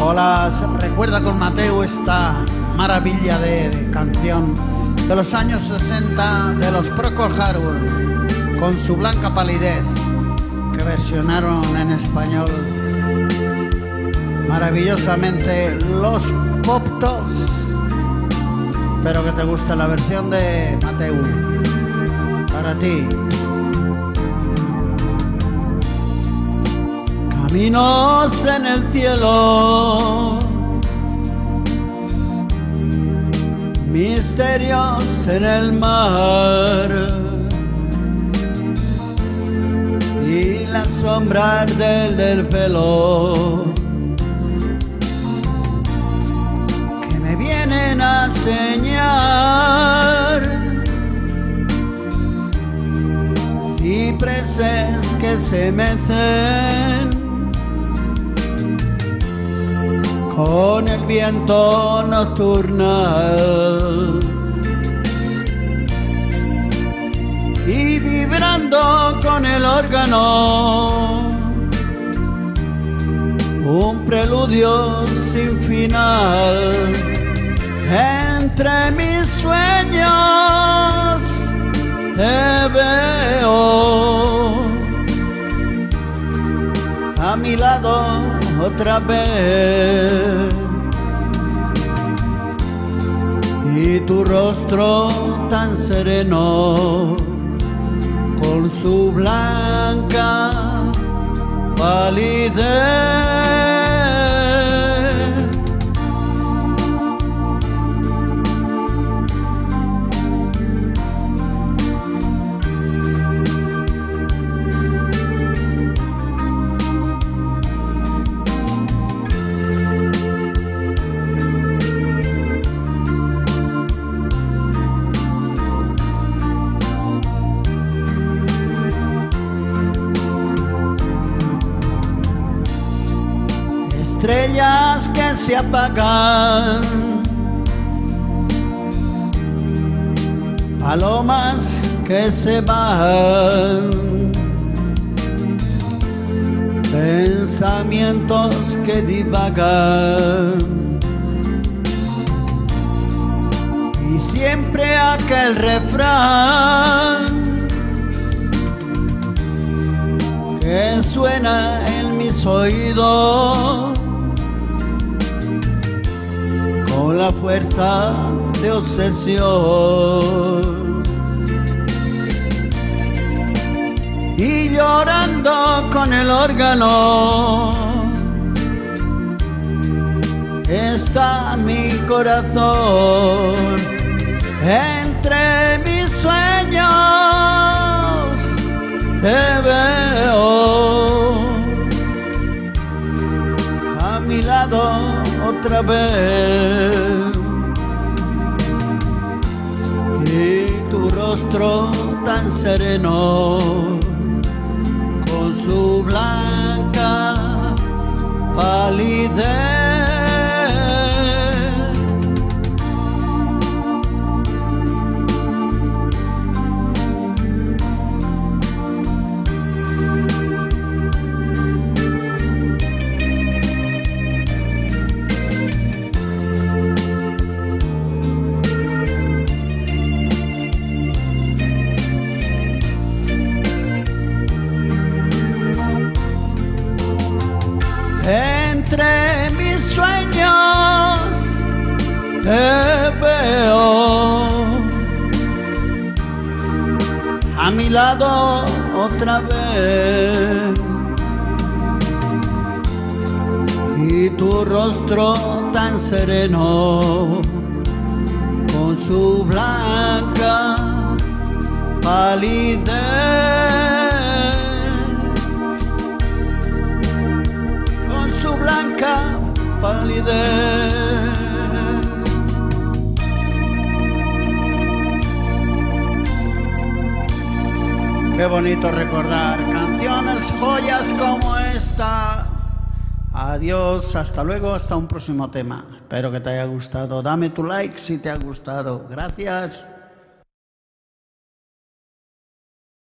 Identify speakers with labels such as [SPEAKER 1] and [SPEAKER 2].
[SPEAKER 1] Hola, recuerda con Mateu esta maravilla de canción de los años 60 de los Procol Harum, con su blanca palidez, que versionaron en español maravillosamente los Pop Tops. Espero que te guste la versión de Mateu. Para ti. Caminos en el cielo, misterios en el mar, y las sombras del pelo que me vienen a enseñar, cipreses que se mecen con el viento nocturnal y vibrando con el órgano, un preludio sin final. Entre mis sueños te veo a mi lado otra vez, y tu rostro tan sereno con su blanca palidez. Estrellas que se apagan, palomas que se van, pensamientos que divagan, y siempre aquel refrán que suena en mis oídos con la fuerza de obsesión, y llorando con el órgano está mi corazón. Entre mis sueños te veo a mi lado otra vez, y tu rostro tan sereno con su blanca palidez. Entre mis sueños te veo a mi lado otra vez, y tu rostro tan sereno con su blanca palidez. Blanca palidez. Qué bonito recordar canciones, joyas como esta. Adiós, hasta luego, hasta un próximo tema. Espero que te haya gustado. Dame tu like si te ha gustado. Gracias.